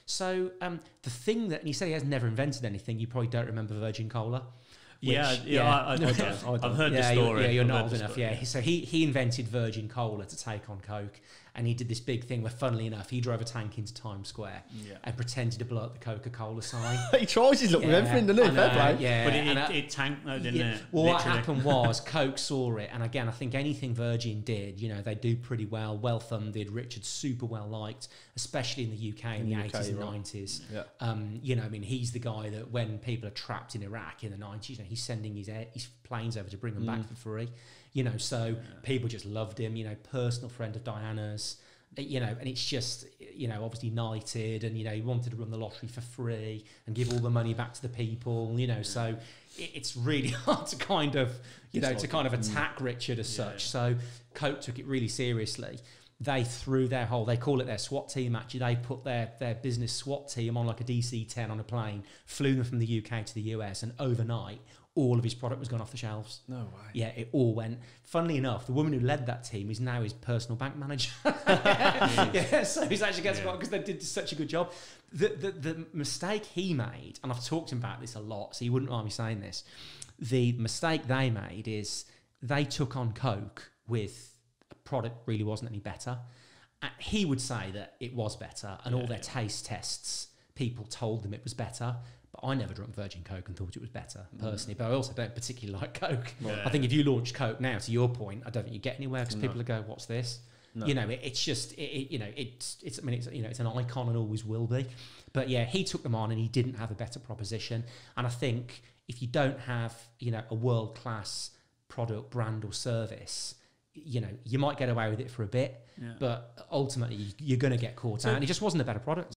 So the thing that, and he said he has never invented anything. You probably don't remember Virgin Cola. I don't. I've heard the story. You're not old enough. Yeah. So he invented Virgin Cola to take on Coke, and he did this big thing where, funnily enough, he drove a tank into Times Square and pretended to blow up the Coca-Cola sign. He tries his luck with everything, doesn't he? Fair play. Yeah, but it tanked though, didn't it? Well, what happened was Coke saw it, and again, I think anything Virgin did, they do pretty well, well funded. Richard's super well liked, especially in the UK in the 80s and 90s. Yeah. He's the guy that when people are trapped in Iraq in the 90s, he's sending his planes over to bring them back for free. So people just loved him. Personal friend of Diana's. And it's just, obviously knighted, and, he wanted to run the lottery for free and give all the money back to the people, so it's really hard to kind of, attack Richard as such. So Coke took it really seriously. They threw they call it their SWAT team, actually. They put their business SWAT team on like a DC-10 on a plane, flew them from the UK to the US, and overnight, all of his product was gone off the shelves. No way. Yeah, it all went. Funnily enough, the woman who led that team is now his personal bank manager. So he's actually gets because they did such a good job. The mistake he made, and I've talked to him about this a lot, so you wouldn't mind me saying this. The mistake they made is they took on Coke with a product really wasn't any better. He would say that it was better, and all their taste tests, people told them it was better. I never drank Virgin Coke and thought it was better, personally, but I also don't particularly like Coke. Yeah. I think if you launch Coke now, to your point, I don't think you get anywhere because people will go, "What's this?" No. It's just, it's an icon and always will be. But yeah, he took them on and he didn't have a better proposition. And I think if you don't have, a world-class product, brand or service, you might get away with it for a bit, but ultimately you're going to get caught out. And it just wasn't a better product.